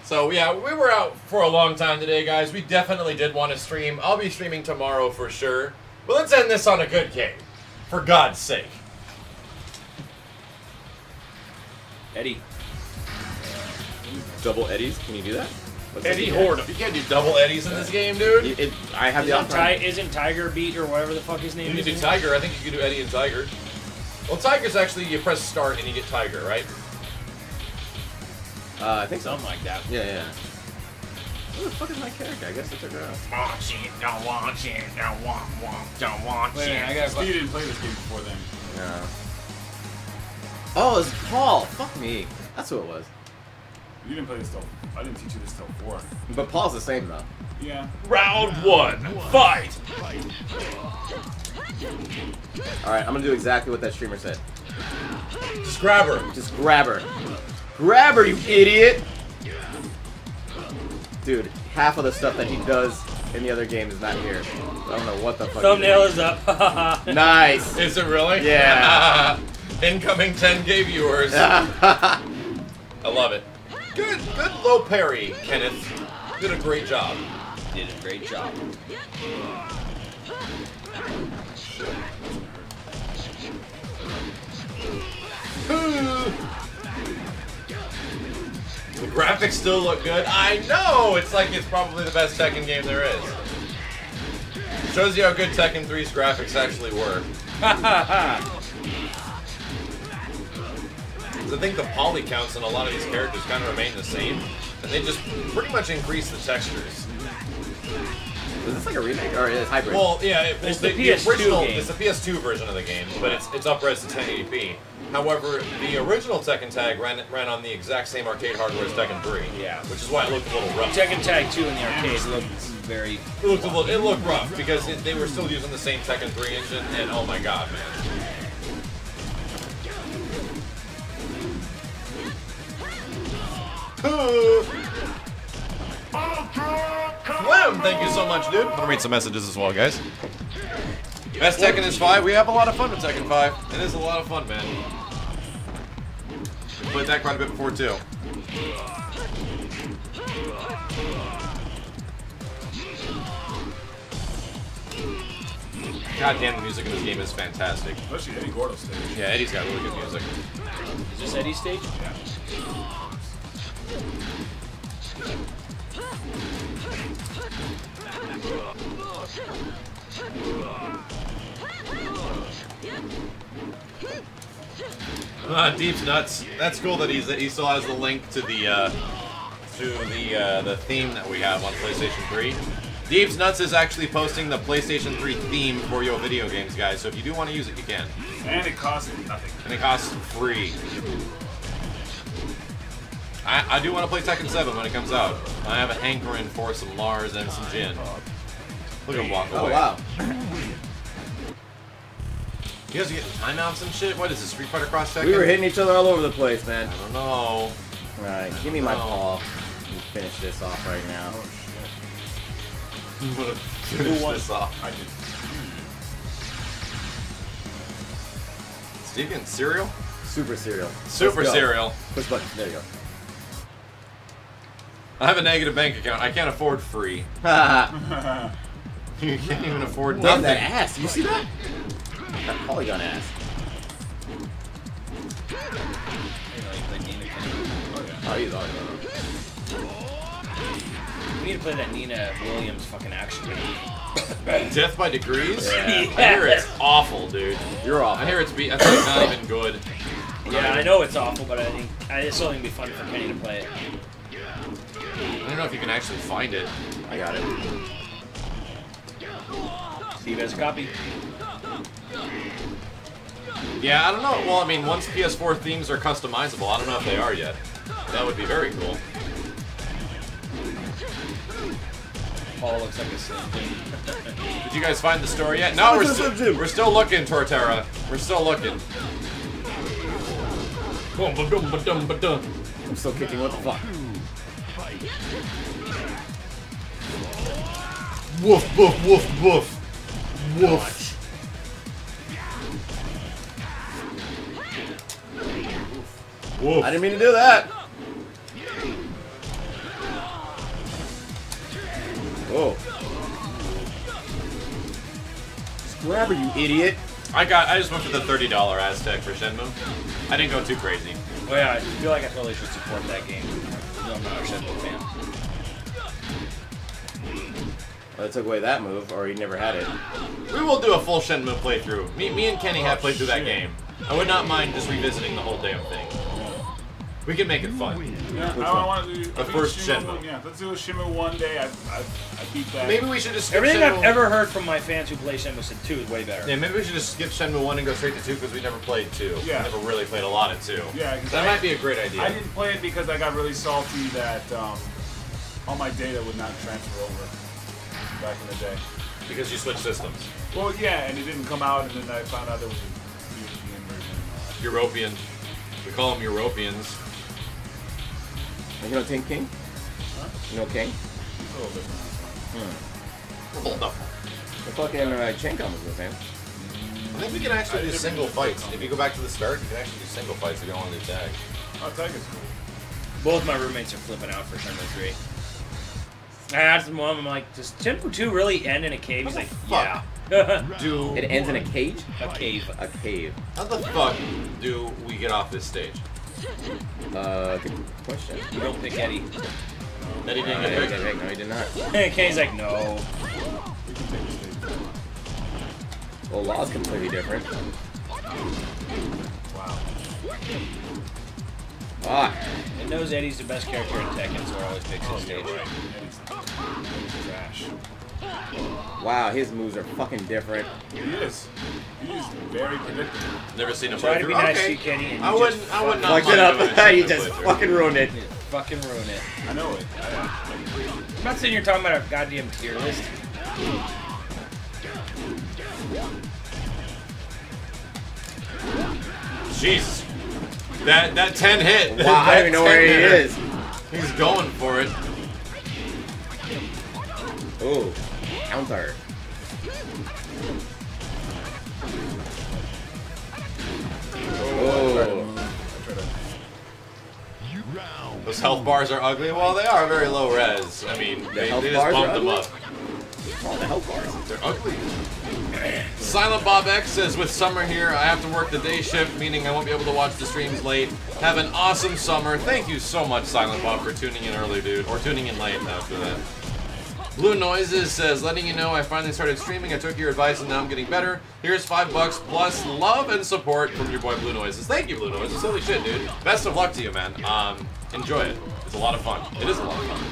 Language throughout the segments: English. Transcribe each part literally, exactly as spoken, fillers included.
So yeah, we were out for a long time today, guys. We definitely did want to stream. I'll be streaming tomorrow for sure. But let's end this on a good game. For God's sake. Eddie. Double Eddies? Can you do that? What's Eddie that? Horde. You can't do double Eddies in this game, dude. It, it, I have the Isn't, option. Ti isn't Tiger Beat or whatever the fuck his name You is? can do Tiger. I think you can do Eddie and Tiger. Well, Tiger's actually, you press start and you get Tiger, right? Uh, I think so. Something like that. Yeah, yeah. Who the fuck is my character? I guess I took her out. Want it, don't want it, don't want, want, don't want Wait, it. I gotta Steve didn't play this game before then. Yeah. Oh, it's Paul. Fuck me. That's who it was. You didn't play this till. I didn't teach you this till four. But Paul's the same though. Yeah. Round one, fight! Alright, I'm gonna do exactly what that streamer said. Just grab her. Just grab her. Grab her, you idiot! Dude, half of the stuff that he does in the other game is not here. I don't know what the fuck. Thumbnail is up. Nice! Is it really? Yeah. Incoming ten K viewers. I love it. Good, good low parry, Kenneth. Did a great job. Did a great job. The graphics still look good. I know! It's like it's probably the best Tekken game there is. Shows you how good Tekken three's graphics actually were. I think the poly counts in a lot of these characters kind of remain the same, and they just pretty much increase the textures. Is this like a remake or is it hybrid? Well, yeah, it, It's the, the P S two original, game. it's the P S two version of the game, but it's it's up-res to ten eighty p. However, the original Tekken Tag ran ran on the exact same arcade hardware as Tekken three. Yeah. Which is why it looked a little rough. Tekken Tag two in the arcade looked very... It looked a little, it looked rough because it, they were still using the same Tekken three engine, and oh my god, man. Clem, thank you so much, dude. I'm gonna read some messages as well, guys. Best Tekken is five. We have a lot of fun with Tekken five. It is a lot of fun, man. We played that quite a bit before, too. God damn, the music in this game is fantastic. Especially Eddie Gordo's stage. Yeah, Eddie's got really good music. Is this Eddie's stage? Yeah. Ah, Deep's nuts. That's cool that he's he still has the link to the uh, to the uh, the theme that we have on PlayStation three. Deep's Nuts is actually posting the PlayStation three theme for your video games, guys. So if you do want to use it, you can. And it costs nothing. And it costs free. I, I do want to play Tekken seven when it comes out. I have a hankering for some Lars and some Jin. Look at him walk away. Oh wow. You guys are getting timeouts and shit? What is this, Street Fighter Cross Tekken? We were hitting each other all over the place, man. I don't know. Alright, give me my No. paw. Let me finish this off right now. I'm gonna finish this off. I did. Steve getting cereal? Super cereal. Super Let's go. cereal. Push button. There you go. I have a negative bank account. I can't afford free. Haha. You can't even afford Damn nothing. that ass. You see that? That polygon ass. Oh, he's on it. We need to play that Nina Williams fucking action game. Death by Degrees? Yeah. I hear it's awful, dude. You're off. I hear it's be. I think it's not even good. Yeah, I know it's awful, but I think I still think it'd be fun for Kenny to play it. I don't know if you can actually find it. I got it. Steve has a copy. Yeah, I don't know. Well, I mean, once P S four themes are customizable, I don't know if they are yet. That would be very cool. Paul looks like a slim thing. Did you guys find the story yet? No, we're, st we're still looking, Torterra. We're still looking. Boom, ba dum, ba dum, ba dum. I'm still kicking. What the fuck? Woof, woof, woof, woof. Woof. Woof. I didn't mean to do that. Whoa. Just grab her, you idiot. I got. I just went for the thirty dollar Aztec for Shenmue. I didn't go too crazy. Oh yeah, I feel like I totally should support that game. No, I'm not a Shenmue fan. Well, they took away that move, or he never had it. We will do a full Shenmue playthrough. Me, me and Kenny have played through that game. I would not mind just revisiting the whole damn thing. We can make it fun. Yeah, Which I one? want to do The I think first Shenmue. Shenmue. Yeah, let's do a Shenmue one day. I, I, I beat that. Maybe we should just skip Everything Shenmue. I've ever heard from my fans who play Shenmue said two is way better. Yeah, maybe we should just skip Shenmue one and go straight to two because we never played two. Yeah. We never really played a lot of two. Yeah, 'cause That I- might be a great idea. I didn't play it because I got really salty that um, all my data would not transfer over back in the day. Because you switched systems. Well, yeah, and it didn't come out, and then I found out there was a European version. and all that. European. We call them Europeans. You know King King? Huh? You know King? It's a little different. Hmm. Hold up. The fucking uh, Chain-Com was with him. I think we can actually do single fights. If you go back to the start, you can actually do single fights if you don't want to do tag. Oh, Tag is cool. Both my roommates are flipping out for Shenmue three. I asked him one, I'm like, does Shenmue two really end in a cave? He's like, Fuck. yeah. Do It ends in a cage? A cave. A cave. How the fuck do we get off this stage? Uh, good question. You don't pick Eddie. Eddie didn't Uh, get hey, picked. hey, no, he did not. Kenny's like, no. Well, Law's completely different. Wow. Ah, It knows Eddie's the best character in Tekken, so it always picks his stage. Right. Eddie's, Eddie's trash. wow, his moves are fucking different. He is. He is very predictable. Never seen him Try play to be through. nice Okay. to you, Kenny, and I you wouldn't. just I would not. Fucked mind it up. doing a You Shenmue just playthrough. fucking ruined it. fucking ruin it. I know it. I, I'm not sitting here talking about a goddamn tier list. Jesus. That that ten hit. Wow, I That don't even know where he ten hitter. is. He's going for it. Oh, counter. Oh, I try to. Those health bars are ugly. Well, they are very low res. I mean, they, health they just bars are bumped them ugly? up. oh, the health bars. They're ugly. Silent Bob X says, with summer here, I have to work the day shift, meaning I won't be able to watch the streams late. Have an awesome summer. Thank you so much, Silent Bob, for tuning in early, dude. Or tuning in late after that. Blue Noises says, letting you know I finally started streaming. I took your advice and now I'm getting better. Here's five bucks plus love and support from your boy Blue Noises. Thank you, Blue Noises. Holy shit, dude. Best of luck to you, man. Um, enjoy it. It's a lot of fun. It is a lot of fun.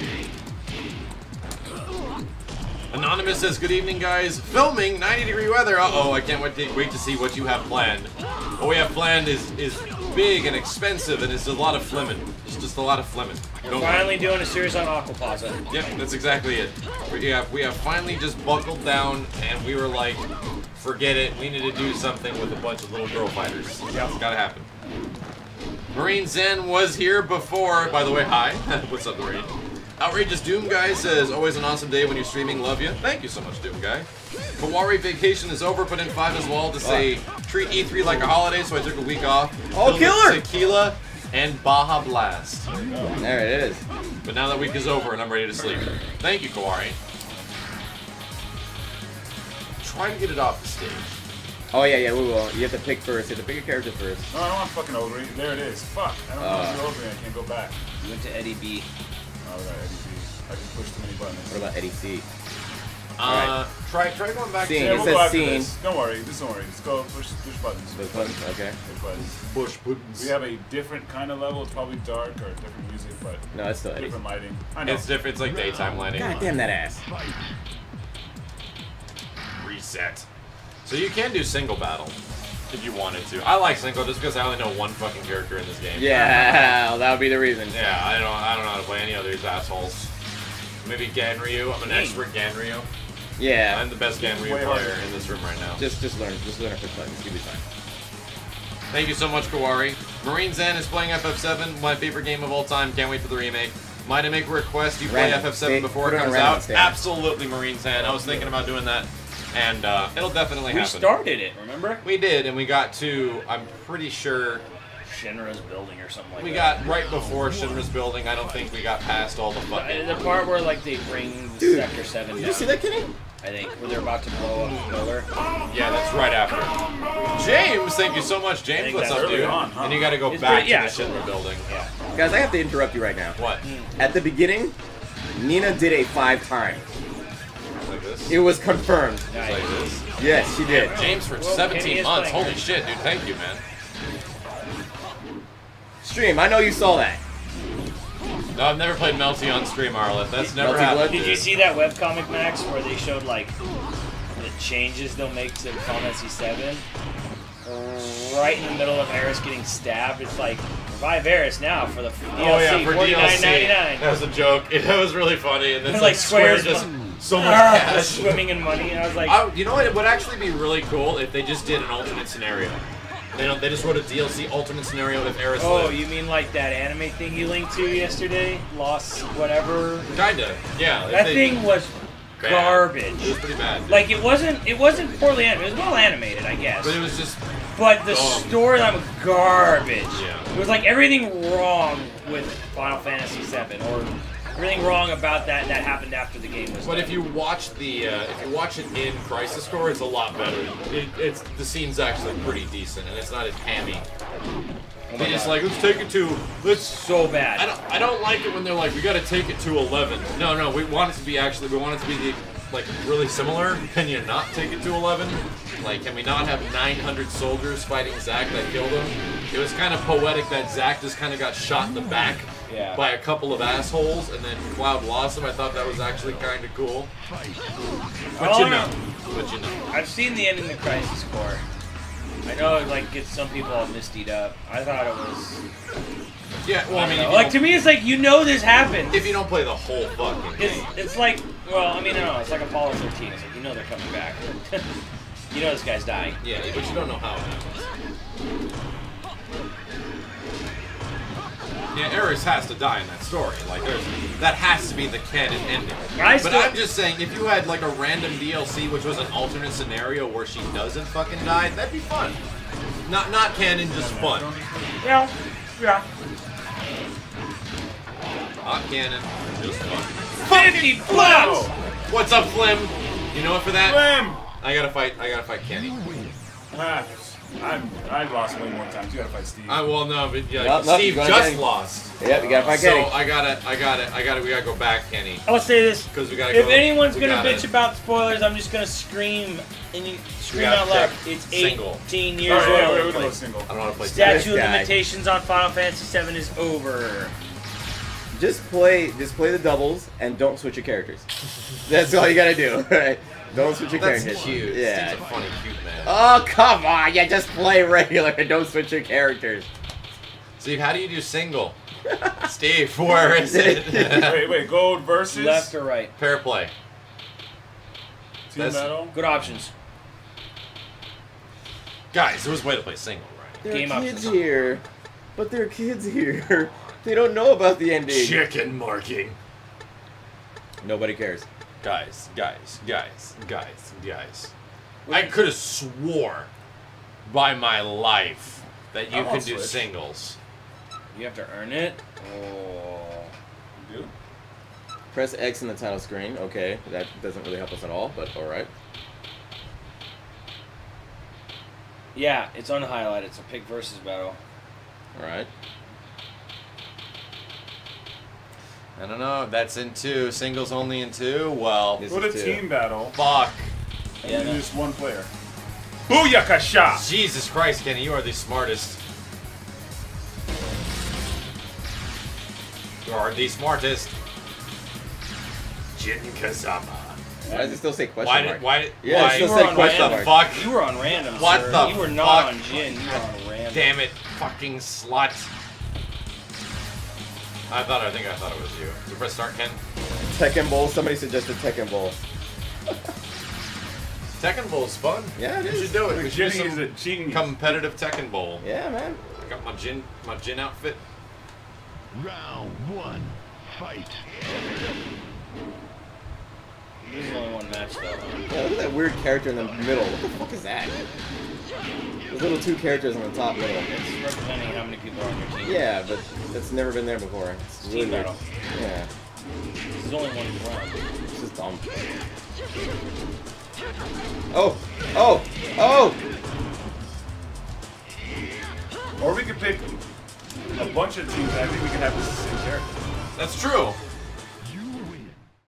Anonymous says, good evening, guys. Filming ninety degree weather. Uh-oh, I can't wait to, wait to see what you have planned. What we have planned is is big and expensive, and it's a lot of flimming. It's just a lot of flimming. Don't worry. Finally doing a series on Aquaplaza. Yep, that's exactly it. We have, we have finally just buckled down, and we were like, forget it. We need to do something with a bunch of little girl fighters. Yeah, it's gotta happen. Marine Zen was here before. By the way, hi. What's up, Marine? Outrageous Doom Guy says, always an awesome day when you're streaming. Love you. Thank you so much, Doom Guy. Kawari vacation is over. Put in five as well to say, treat E three like a holiday, so I took a week off. Oh, Filled with killer! Tequila and Baja Blast. There it is. But now that week is over and I'm ready to sleep. Thank you, Kawari. Try to get it off the stage. Oh yeah, yeah, we will. You have to pick first. You have to pick a character first. No, I don't want fucking Ogre. There it is. Fuck. I don't Uh. want to Ogre. I can't go back. You went to Eddie B. Oh, we got Eddie B. I can push too many buttons. What about Eddie C? Uh, try try going back Scene. to Yeah, It we'll says go after scene. this. Don't worry. Just don't worry. Just go push push buttons. Those buttons? Okay. Push buttons. Bush buttons. We have a different kind of level. It's probably dark or different music, but No, it's still Eddie. different lighting. I know. It's different. It's like daytime lighting. God damn that ass. Reset. So you can do single battle if you wanted to. I like single just because I only know one fucking character in this game. Yeah, well, that would be the reason. Yeah, I don't I don't know how to play any of these assholes. Maybe Ganryu. I'm an expert Ganryu. Yeah. I'm the best Ganryu Way player harder. in this room right now. Just, just learn, just learn a quick buttons. You'll be fine. Thank you so much, Kawari. Marine Zen is playing F F seven, my favorite game of all time. Can't wait for the remake. Might I make a request? You play Random. F F seven Stay- before put it it on comes random out? instead. Absolutely, Marine Zen. I was thinking about doing that, and uh, it'll definitely We happen. started it, remember? We did, and we got to, I'm pretty sure, Shinra's building or something like We that. got right before Shinra's building. I don't think we got past all the Uh, fucking. The part where like they bring Dude, Sector Seven Did down. you see that, Kenny? I think where they're about to blow up the pillar. Yeah, that's right after. James, thank you so much, James. think What's that's up, early dude? on, huh? And you got to go It's back pretty- yeah, to the Shinra building. Yeah. Guys, I have to interrupt you right now. What? At the beginning, Nina did a five time. Like this? It was confirmed. Nice. Like this? Yes, she did. James for Well, Kenny seventeen is months. playing Holy her. shit, dude. Thank you, man. Stream, I know you saw that. No, I've never played Melty on stream, Arleth. That's never Melty happened. what? Did you see that webcomic, Max, where they showed like the changes they'll make to Final Fantasy seven? Right in the middle of Aerith getting stabbed, it's like revive Aerith now for the D L C, Oh yeah, for D L forty-nine C. ninety-nine. That was a joke. It was really funny, and then And, like like, Square Square's just so much Ah, cash. swimming in money. And I was like, I, you know what? It would actually be really cool if they just did an alternate scenario. They don't. They just wrote a D L C alternate scenario if Aerith oh, lived. you mean like that anime thing you linked to yesterday? Lost whatever. Kinda. Yeah. if That they- thing was bad. garbage. It was pretty bad. Like it wasn't. It wasn't poorly animated. It was well animated, I guess. but it was just. But the Dumb. storyline was garbage. Yeah. It was like everything wrong with Final Fantasy seven, or everything wrong about that that happened after the game was. But done. if you watch the, uh, if you watch it in Crisis Core, it's a lot better. It, it's the scene's actually pretty decent, and it's not as hammy. Oh my They just God. like, let's take it to, let's. so bad. I don't, I don't like it when they're like, we got to take it to eleven. No, no, we want it to be actually, we want it to be the, like really similar. Can you not take it to eleven? Like, can we not have nine hundred soldiers fighting Zack that killed him? It was kind of poetic that Zack just kind of got shot in the back Yeah. by a couple of assholes, and then Cloud lost him. I thought that was actually kind of cool. But Oh, you no. know, but you know. I've seen the ending of Crisis Core. I know it like gets some people all mistied up. I thought it was. Yeah, well, I mean, if you, like don't, to me, it's like you know this happened. if you don't play the whole fucking It's game, it's like well, I mean, I don't know. It's like Apollo thirteen. It's like you know they're coming back. You know this guy's dying. yeah, but you don't know how it happens. Yeah, Aerith has to die in that story. Like, there's that has to be the canon ending. I But still- I'm just saying, if you had like a random D L C, which was an alternate scenario where she doesn't fucking die, that'd be fun. Not not canon, just fun. Yeah, yeah. Not canon, just fun. Fifty plus. What's up, Flim? You know what for that? Blam! I gotta fight. I gotta fight Kenny. Ah, I'm, I lost way more times. You gotta fight Steve. I well no, but yeah, No, no, Steve you gotta just get it. lost. Yep, you gotta fight So Kenny. I gotta, I gotta, I gotta, we gotta go back, Kenny, I'll say this. because we gotta. If go, anyone's we gonna gotta, bitch about spoilers, I'm just gonna scream and you scream gotta out loud. check It's single. eighteen All years right, wait, old. wait, wait, Like, wait, single. I don't want to play. Statute This of guy. limitations on Final Fantasy seven is over. Just play, just play the doubles and don't switch your characters. That's all you gotta do. Right? Don't switch your That's characters. cute. Yeah. Steve's a funny, cute man. Oh come on! Yeah, just play regular and don't switch your characters. Steve, how do you do single? Steve, where is it? Wait, wait, gold versus Left or right? Pair play. team That's- battle. Good options. Guys, there was a way to play single, right? There Game are options. kids here, but there are kids here. They don't know about the ending. Chicken marking. Nobody cares. Guys, guys, guys, guys, guys. I could have swore by my life that you I'll could do switch. singles. You have to earn it. Oh. Dude. Press X in the title screen. Okay, that doesn't really help us at all, but all right. Yeah, it's unhighlighted. It's a pick versus battle. All right. I don't know. That's in two. Singles only in two. Well, This Go to is two. team battle. fuck. Yeah, And no. just one player. Booyakasha! Jesus Christ, Kenny, you are the smartest. You are the smartest. Jin Kazama. Why does it still say question Why mark? did? Why? Yeah, why, it You still were said on question What random. the mark. fuck? You were on random, What sir. the You were not fuck? on Jin. You were on random. Damn it, fucking slut. I thought. I think I thought it was you. So press start, Ken. Tekken Bowl. Somebody suggested Tekken Bowl. Tekken Bowl is fun. Yeah, it we is. should do it. We should do Jimmy is some a genius. competitive Tekken Bowl. Yeah, man. I got my Jin, my Jin outfit. Round one, fight. This is only one match. match though. Yeah, look at that weird character in the middle. What the fuck is that? There's little two characters on the top middle. It's representing how many people are on your team. Yeah, but that's never been there before. It's really Team weird. battle. Yeah, There's only one round. it's just dumb. Oh! Oh! Oh! Or we could pick a bunch of teams. I think we could have the same character. That's true.